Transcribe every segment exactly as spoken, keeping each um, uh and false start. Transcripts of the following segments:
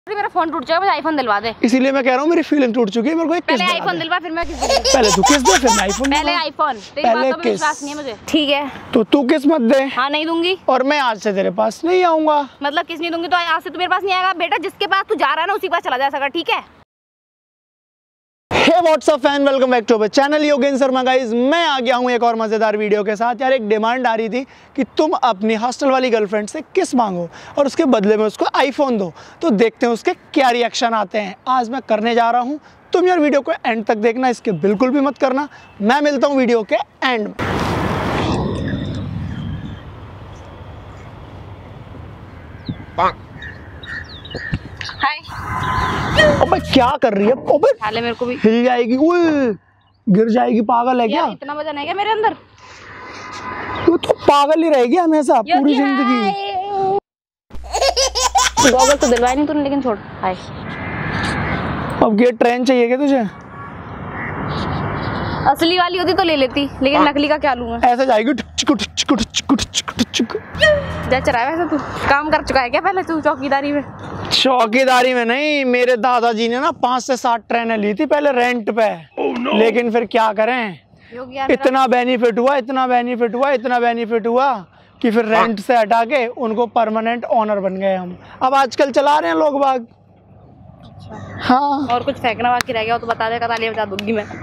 मेरा फोन टूट जाएगा, मुझे आईफोन दिलवा दे। इसीलिए मैं कह रहा हूँ मेरी फीलिंग टूट चुकी है, मेरे को एक पहले आईफोन दिलवा फिर मैं किस दूंगी। पहले तू किस दे फिर मैं आईफोन। पहले आईफोन, तेरी बातों में विश्वास नहीं है मुझे। ठीक है तो तू किस मत दे। हाँ नहीं दूंगी। और मैं आज से तेरे पास नहीं आऊंगा। मतलब किस नहीं दूंगी तो आज से तू मेरे पास नहीं आएगा बेटा, जिसके पास तू जा रहा है ना उसी के पास चला जा सका, ठीक है। Hey what's up fan, welcome back to our channel Yogendra Sharma guys. मैं आ गया हूँ एक और मजेदार वीडियो के साथ। यार एक डिमांड आ रही थी कि तुम अपनी हॉस्टल वाली गर्लफ्रेंड से किस मांगो और उसके बदले में उसको आईफोन दो। तो देखते हैं उसके क्या रिएक्शन आते हैं। आज मैं करने जा रहा हूँ। तुम यार वीडियो को एंड तक देखना, इसके बिल्कुल भी मत करना। मैं मिलता हूँ वीडियो के एंड में। हाय। अबे क्या कर रही है? अबे हाले मेरे को भी हिल जाएगी, उई, गिर जाएगी। पागल है क्या? इतना वजन है क्या मेरे अंदर? तू तो पागल ही रहेगी हमेशा पूरी जिंदगी। गॉगल तो दिलवाई नहीं तूने, लेकिन छोड़। हाय। अब ये ट्रेन चाहिए क्या तुझे? असली वाली होती तो ले लेती, लेकिन नकली का क्या लूंगा? ऐसे जाएगी जा चला है वैसे तू काम कर चुका है क्या पहले तू चौकीदारी में? चौकीदारी में नहीं, मेरे दादाजी ने ना पाँच से सात ट्रेनें ली थी पहले रेंट पे। oh, no. लेकिन फिर क्या करें, इतना बेनिफिट हुआ इतना बेनिफिट हुआ इतना बेनिफिट हुआ कि फिर रेंट से हटा के उनको परमानेंट ओनर बन गए हम। अब आजकल चला रहे हैं लोग बाग। हाँ। और कुछ फेंकना बाकी रह गया हो तो बता दे, तालियां बजा दूंगी मैं।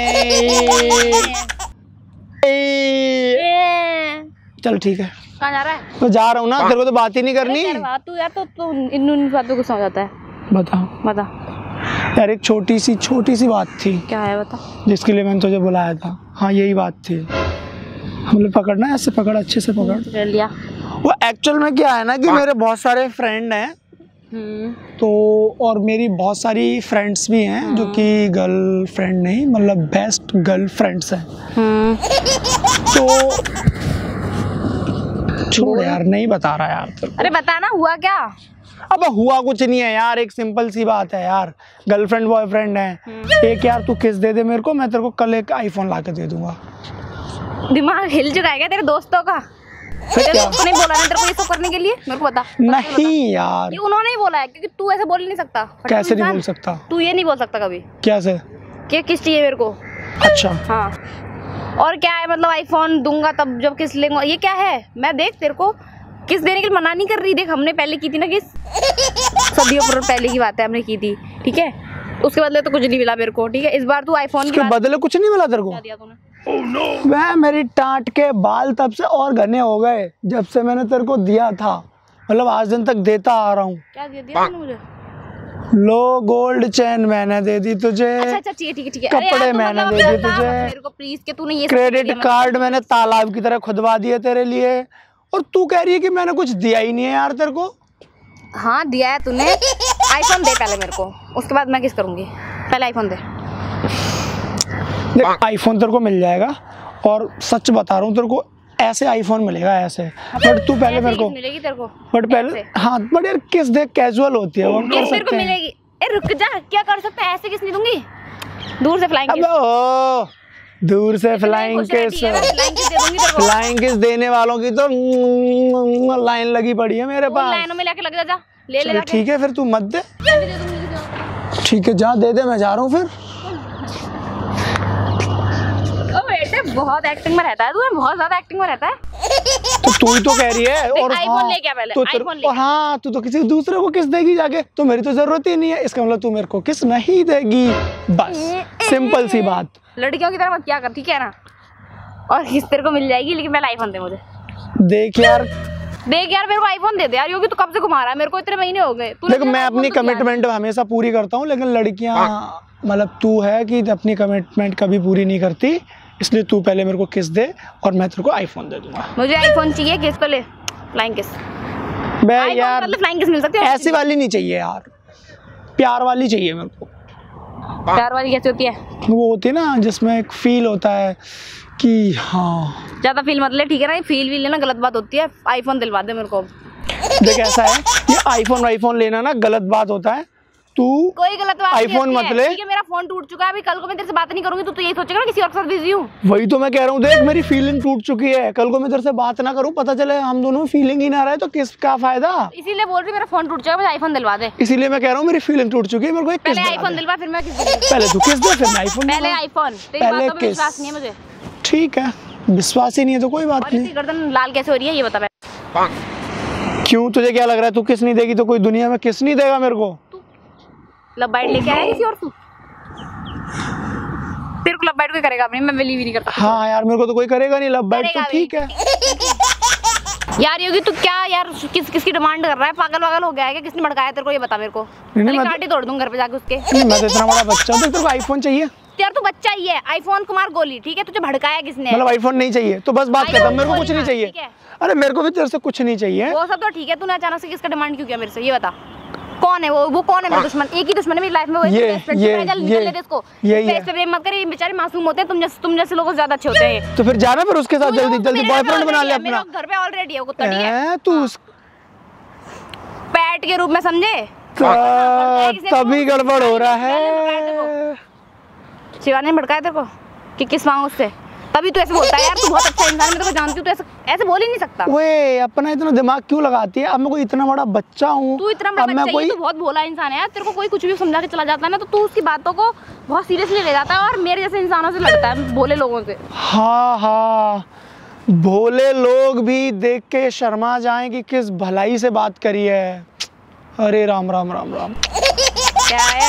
ए, ए, चल ठीक है। कहाँ जा रहा है? तो जा रहा हूँ ना, तेरे को तो बात ही नहीं करनी। तू यार तो तू इन इन बातों को समझ आता है। बता बता यार, एक छोटी सी छोटी सी बात थी। क्या है बता? जिसके लिए मैंने तुझे बुलाया था। हाँ यही बात थी। मतलब पकड़ना है, ऐसे पकड़, अच्छे से पकड़। कर लिया। वो एक्चुअल में क्या है ना कि मेरे बहुत सारे फ्रेंड हैं तो, और मेरी बहुत सारी फ्रेंड्स भी हैं जो कि गर्ल फ्रेंड नहीं, मतलब बेस्ट गर्ल फ्रेंड्स हैं। तो छोड़ यार, नहीं बता रहा यार तो। अरे बता ना, हुआ क्या? अब हुआ कुछ नहीं है यार, एक सिंपल सी बात है यार। गर्लफ्रेंड बॉयफ्रेंड है। एक यार तू किस दे दे मेरे को, मैं तेरे को कल एक आईफोन ला के दे दूंगा। दिमाग हिल चुका है क्या तेरे दोस्तों का? तेरे दोस्तों ने बोला ना तेरे को ये सब करने के लिए? मेरे को बता। नहीं यार, ये उन्होंने ही बोला है, क्योंकि तू ऐसे बोल ही नहीं सकता। कैसे नहीं बोल सकता? तू ये नहीं बोल सकता कभी। क्या से? कि किस चाहिए मेरे को? अच्छा हाँ, और क्या है मतलब आईफोन दूंगा तब जब किस लेंगे, ये क्या है? मैं देख तेरे को किस देने के लिए मना नहीं कर रही। देख हमने पहले की थी ना किस, सदियों पर पहले की बात है, हमने की थी, ठीक है। उसके बदले तो कुछ नहीं मिला मेरे को, ठीक है। इस बार तू आईफोन के बदले कुछ नहीं मिला तेरे को? क्या दिया तूने? oh, no. वह मेरी टाट के बाल तब से और घने हो गए जब से मैंने तेरे को दिया था। मतलब आज दिन तक देता आ रहा हूँ। क्या दिया दिया तूने मुझे? लो गोल्ड चेन मैंने दे दी तुझे। अच्छा अच्छा ठीक है ठीक है ठीक है। कपड़े मैंने दे दिए तुझे। मेरे को प्लीज के तूने ये क्रेडिट कार्ड मैंने तालाब की तरह खुदवा दिए तेरे लिए, और तू कह रही है कि मैंने कुछ दिया ही नहीं है यार तेरे को। हाँ दिया है तूने। आईफोन दे पहले मेरे को, उसके बाद मैं किस करूंगी। पहले आईफोन दे। देख आईफोन तेरे को मिल जाएगा, और सच बता रहा हूँ तेरे को ऐसे आईफोन मिलेगा ऐसे। बट तू पहले मेरे को मिलेगी तेरे को। बट पहले हाँ, बट यार किस देख कैजुअल होती है वो, कर सकते हैं। मिलेगी। ए रुक जा, क्या कर सकते हैं? ऐसे किस नहीं दूंगी, दूर से फ्लाइंग किस। ओ दूर से फ्लाइंग किस, फ्लाइंग किस देने वालों की तो लाइन लगी पड़ी है मेरे पास। लाइनों में लेके लग जा, जा ले ले। ठीक है फिर तू मत दे। ठीक है जा दे दे, मैं जा रहा हूँ फिर। बहुत एक्टिंग में रहता है तू, बहुत ज्यादा एक्टिंग में रहता है। तो तू ही तो कह रही है। और आईफोन हाँ, ले क्या पहले? तो आईफोन ले। हाँ तू तो किसी दूसरे को किस देगी जाके, तो मेरी तो जरूरत ही नहीं है। इसका मतलब तू मेरे को किस नहीं देगी, बस सिंपल सी बात। लड़कियों की तरह मत क्या कर, ठीक है ना? और किस तेरे को मिल जाएगी, लेकिन पहले आईफोन दे मुझे। देख यार देख यार मेरे को आईफोन दे दे यार, योगी तू कब से घुमा रहा है मेरे को, इतने महीने हो गए। देख मैं अपनी कमिटमेंट हमेशा पूरी करता हूँ, लेकिन लड़कियां मतलब तू है कि अपनी कमिटमेंट कभी पूरी नहीं करती। इसलिए तू पहले मेरे को किस दे और मैं तेरे को आईफोन दे दूंगा। मुझे आईफोन चाहिए, किस तो ले। फ्लाइंग किस बे यार, फ्लाइंग किस मिल सकती है? ऐसी वाली नहीं चाहिए यार, प्यार वाली चाहिए मेरे को। प्यार वाली कैसी होती है? वो होती है ना जिसमें एक फील होता है कि हाँ। ज्यादा फील मत ले, ठीक है ना? फील भी लेना गलत बात होती है। आईफोन दिलवा दे मेरे को। देख ऐसा है, ये आईफोन आईफोन लेना ना गलत बात होता है। तू कोई गलत बात आईफोन मत ले। ठीक है, मेरा फोन टूट चुका है, अभी कल को मैं तेरे से बात नहीं करूंगी तो तू यही सोचेगा ना किसी और के साथ बिजी हूँ। वही तो मैं कह रहा हूँ, देख मेरी फीलिंग टूट चुकी है, कल को मैं तेरे से बात ना करूँ, पता चले हम दोनों में फीलिंग ही ना रहे तो किसका फायदा। इसीलिए बोल रही मेरा फोन टूट चुका, मुझे आईफोन दिलवा दे। इसीलिए मैं कह रहा हूँ मेरी फीलिंग टूट चुकी है, मेरे को एक किस पहले आईफोन दिलवा फिर मैं किस पहले तू किस दे फिर मैं आईफोन। पहले आईफोन, तेरी बातों पे विश्वास नहीं है मुझे। ठीक है, विश्वास ही नहीं है तो कोई बात नहीं। गर्दन लाल कैसे हो रही है ये बता। क्यों, तुझे क्या लग रहा है तू किस नहीं देगी तो कोई दुनिया में किस नहीं देगा मेरे को? लब बाइट लेके आया किसी और तू? तेरे को लब बाइट कोई करेगा अपनी, मैं बिलीव ही नहीं करता। हाँ यार मेरे को तो कोई करेगा नहीं लब बाइट, तो ठीक है। यार योगी तू क्या यार किस किसकी डिमांड कर रहा है? पागल वागल हो गया है क्या? किसने भड़काया तेरे को ये बता मेरे को। मैं कांटे तोड़ दूं घर पे जाके उसके। मैं तो इतना बड़ा बच्चा हूं, तेरे को आईफोन चाहिए? यार तू बच्चा ही है, आईफोन कुमार गोली, ठीक है? तुझे भड़काया किसने? मतलब आईफोन नहीं चाहिए तो बस बात खत्म, मेरे को कुछ नहीं चाहिए। अरे मेरे को भी तेरे से कुछ नहीं चाहिए। वो सब तो ठीक है, तूने अचानक से किसका डिमांड क्यों किया मेरे से ये बता। कौन है वो? वो कौन है मेरा दुश्मन? एक ही दुश्मन है मेरी लाइफ में, वो ये ये ये इसको यही है। प्रेम मत कर, ये बेचारे मासूम होते हैं, तुम जैसे तुम जैसे लोगों से ज्यादा अच्छे होते हैं। तो फिर जाना फिर उसके साथ जल्दी जल्दी बॉयफ्रेंड बना ले अपना। घर पे ऑलरेडी है वो कुत्ता, ठीक है? तू पैट के रूप में समझे, तभी गड़बड़ हो रहा है। शिवानी ने भड़काया तेरे को कि किस मांगो उससे, तभी तू ऐसे बोलता है। यार तू बहुत अच्छा इंसान है, मैं तेरे को जानती हूँ, तू ऐसे ऐसे बोल ही नहीं सकता। ओए अपना इतना दिमाग क्यों लगाती है? अब मैं कोई इतना बड़ा बच्चा हूँ, तू इतना बड़ा बच्चा है, तू बहुत भोला इंसान है यार। तेरे को कोई कुछ भी समझा के चला जाता है ना तो तू उसकी बातों को बहुत सीरियसली ले जाता है और मेरे जैसे इंसानों से लड़ता है, भोले लोगों से। हाँ हाँ, भोले लोग भी देख के शर्मा जाएं कि किस भलाई से बात करी है। अरे राम राम राम राम। क्या है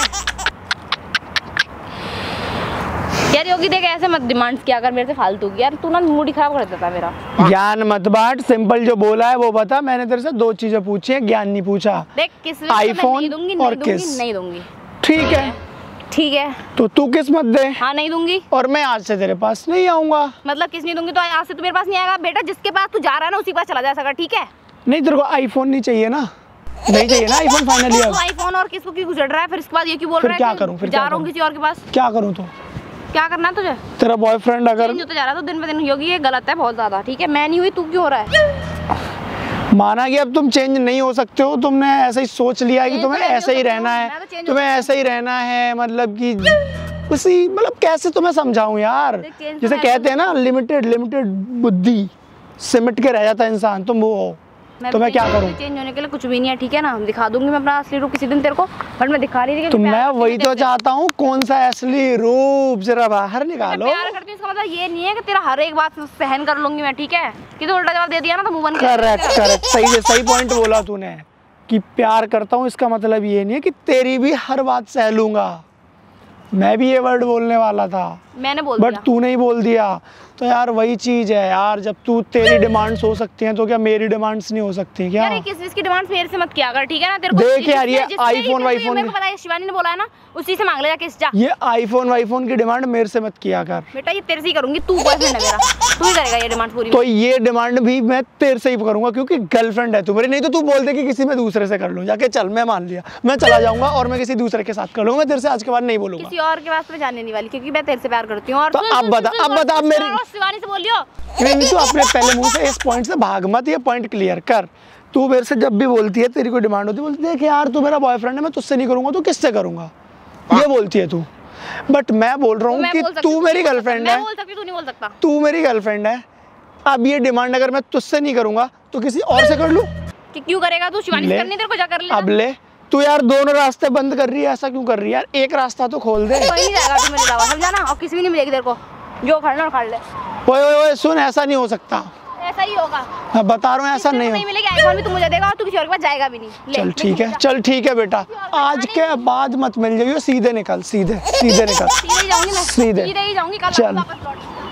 यार योगी, देख ऐसे मत डिमांड्स किया कर मेरे से फालतू की। यार तू ना मूड खराब कर देता मेरा। ज्ञान मत बांट, सिंपल जो बोला है वो बता। मैंने तेरे से दो चीजें पूछी है, ज्ञान नहीं पूछा। देख किस आईफोन और किस। नहीं दूंगी। ठीक है ठीक है, तो तू किस मत दे। हाँ नहीं दूंगी, और मैं आज से तेरे पास नहीं आऊंगा। मतलब किस नहीं दूंगी? तो आज से तू मेरे पास नहीं आएगा बेटा, जिसके पास तू जा रहा है ना उसी के पास चला जा सका, ठीक है? नहीं तेरे को आईफोन नहीं चाहिए ना? नहीं चाहिए ना आईफोन फाइनली? अब आईफोन और किसको क्यों गुजर रहा है फिर? इसके बाद ये क्यों बोल रहा है? क्या करूं फिर? जा रहा हूं किसी और के पास। क्या करूं? तो क्या करना है तुझे? तेरा बॉयफ्रेंड अगर चेंज होता जा रहा है तो दिन पे दिन योगी ये गलत है बहुत ज्यादा, ठीक है? मैं नहीं हुई, तू क्यों हो रहा है? माना कि अब तुम चेंज नहीं हो सकते हो, तुमने ऐसा ही सोच लिया है कि तुम्हें ऐसे ही रहना है, तुम्हें ऐसे ही रहना है, मतलब कि उसी मतलब कैसे तुम्हें समझाऊं यार? जैसे कहते हैं ना लिमिटेड लिमिटेड बुद्धि सिमट के रह जाता है इंसान, तुम वो हो। तो मैं क्या करूं? चेंज होने के लिए कुछ भी नहीं है, ठीक है ना? दिखा दूंगी मैं अपना असली रूप किसी दिन तेरे को, बट मैं दिखा रही थी। तो मैं वही तो चाहता हूँ, कौन सा असली रूप जरा बाहर निकालो। प्यार करती हूँ इसका मतलब ये नहीं है कि तेरा हर एक बात सहन कर लूंगी मैं, ठीक है? कि तो उल्टा जवाब दे दिया ना तो मुंह बंद कर। करेक्ट करेक्ट, सही है, सही पॉइंट बोला तूने कि प्यार करता हूँ इसका मतलब ये नहीं है कि तेरी भी हर बात सह लूंगा। मैं भी ये वर्ड बोलने वाला था, मैंने बोल बट तू नहीं बोल दिया। तो यार वही चीज है यार, जब तू तेरी डिमांड्स हो सकती हैं तो क्या मेरी डिमांड्स नहीं हो सकती क्या? यार किस की डिमांड्स मेरे से मत किया कर, ठीक है ना? तेरे को देख यार ये आईफोन वाईफोन मेरे को पता है, शिवानी ने बोला है ना उसी से मांग ले जाके जा। ये आईफोन वाईफोन की डिमांड मेरे से मत किया कर बेटा, ये तेरे से ही करूंगी, तू बॉयफ्रेंड है मेरा, तू ही करेगा ये डिमांड पूरी। तो ये डिमांड भी मैं तेरे से ही करूंगा क्योंकि गर्लफ्रेंड है तू मेरी। नहीं तो तू बोल दे कि किसी में दूसरे से कर लूं जाके, चल मैं मान लिया, मैं चला जाऊंगा और मैं किसी दूसरे के साथ कर लूंगा। मैं तेरे से आज के बाद नहीं बोलूंगा, किसी और के पास में जाने नहीं वाली, क्योंकि मैं तेरे से प्यार करती हूँ। और तो अब बता अब बता मेरी शिवानी से बोलियो। नहीं तू अपने पहले मुंह से इस पॉइंट से भाग मत, ये पॉइंट क्लियर कर। तू मेरे से जब भी बोलती है तेरी कोई डिमांड होती है, बोलती है देख यार तू मेरा बॉयफ्रेंड है, मैं तुझसे नहीं करूंगा तो किससे करूंगा, ये बोलती है तू। बट मैं बोल रहा हूँ कि तू मेरी गर्लफ्रेंड है, तू मेरी गर्लफ्रेंड है। अब ये डिमांड अगर मैं तुझसे नहीं करूंगा तो किसी और से कर लूं? कि क्यों करेगा तू? शिवानी से करनी तेरे को, जा कर ले। अब ले तू यार, दोनों रास्ते बंद कर रही है, ऐसा क्यों कर रही है यार? एक रास्ता तो खोल दे। कोई नहीं जाएगा तू मेरे अलावा, समझा ना? और किसी भी नहीं मिलेगी तेरे को, जो खड़ना और खड़ ले। ओए ओए ओए सुन, ऐसा नहीं हो सकता, ऐसा ही होगा, मैं बता रहा हूँ ऐसा नहीं, नहीं मिलेगी। आईफोन भी तू मुझे देगा और तू किसी और के पास जाएगा भी नहीं। चल ठीक है, चल ठीक है बेटा, आज के बाद मत मिल जाइयो, सीधे निकल, सीधे सीधे निकल, सीधे ही जाऊंगी मैं, सीधे सीधे ही जाऊंगी, कल चल। वापस लौट।